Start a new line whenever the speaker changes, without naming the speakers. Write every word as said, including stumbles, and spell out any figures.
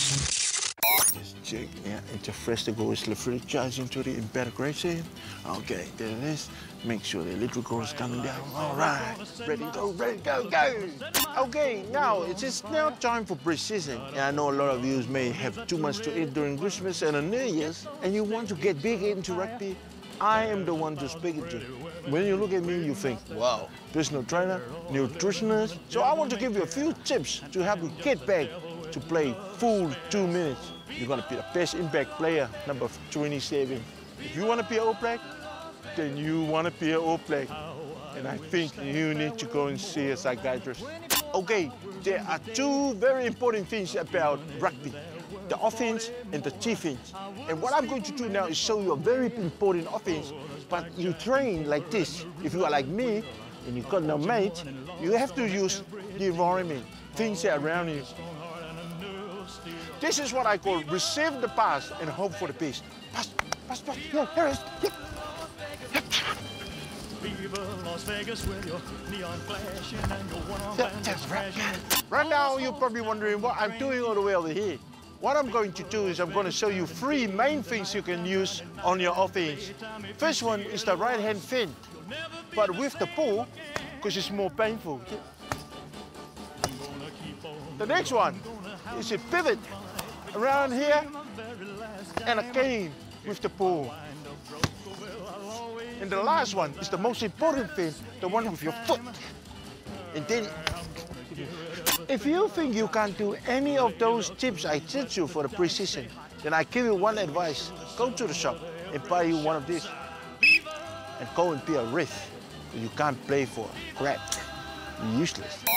Just check, yeah, it's a fresh to go slowly charging to the integration. Okay, there it is. Make sure the electrical is coming down. All right, ready, go, ready, go, go. Okay, now it is now time for pre-season. And I know a lot of you may have too much to eat during Christmas and New Year's, and you want to get big into rugby. I am the one to speak it to. When you look at me, you think, wow, personal trainer, nutritionist. So I want to give you a few tips to help you get back to play full two minutes. You're gonna be the best impact player, number twenty-seven. If you wanna be an All Black, then you wanna be an All Black. And I think you need to go and see a psychiatrist. Okay, there are two very important things about rugby. The offense and the defense. And what I'm going to do now is show you a very important offense, but you train like this. If you are like me, and you got no mate, you have to use the environment, things that are around you. This is what I call receive the pass and hope for the best. Pass, pass, pass, yeah, here it is. Yep. Yep. Yep, that's right. Right now, you're probably wondering what I'm doing all the way over here. What I'm going to do is I'm going to show you three main things you can use on your offense. First one is the right hand feint, but with the ball, because it's more painful. The next one is a pivot around here and again with the ball. And the last one is the most important thing, the one with your foot. And then, if you think you can't do any of those tips I teach you for the pre-season, then I give you one advice. Go to the shop and buy you one of these. And go and be a ref. You can't play for crap. You're useless.